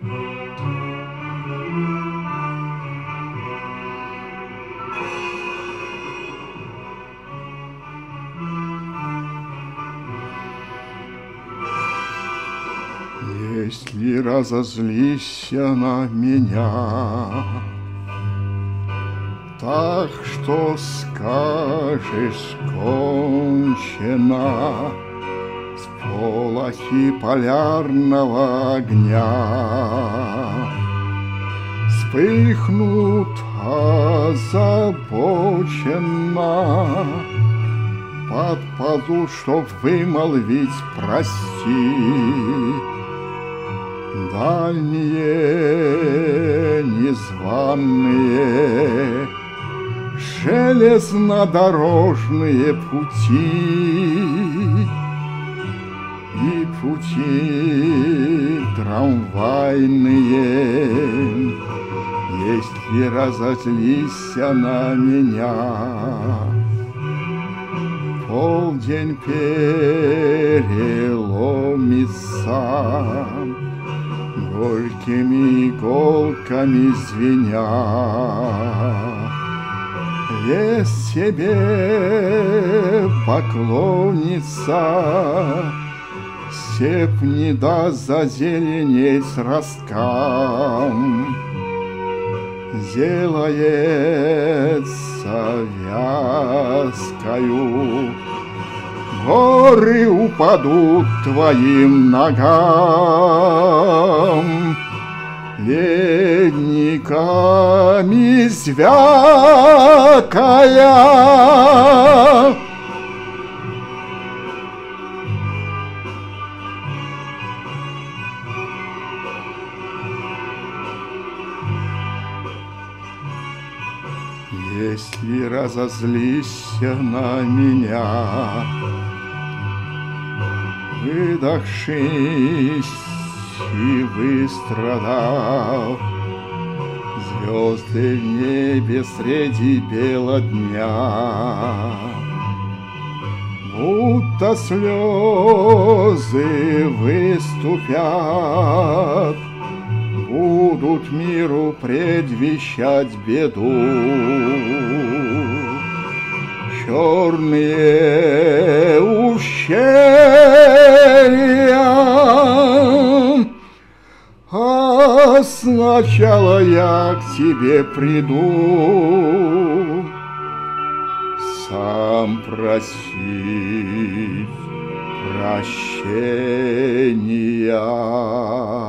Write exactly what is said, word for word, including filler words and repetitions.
Если разозлишься на меня, так что скажешь кончено, с полохи полярного огня вспыхнут озабоченно, подпаду, чтоб вымолвить прости. Дальние, незваные, железнодорожные пути и пути трамвайные, если разозлишься на меня, полдень переломится, горькими иголками звеня. Весь себе поклонится, степь не даст зазеленеть росткам, сделается вязкою, горы упадут твоим ногам, ледниками звякая. Если разозлишься на меня, выдохшись и выстрадав, звезды в небе среди бела дня, будто слезы выступят, будут миру предвещать беду. Черные ущелья, а сначала я к тебе приду, сам просить прощения.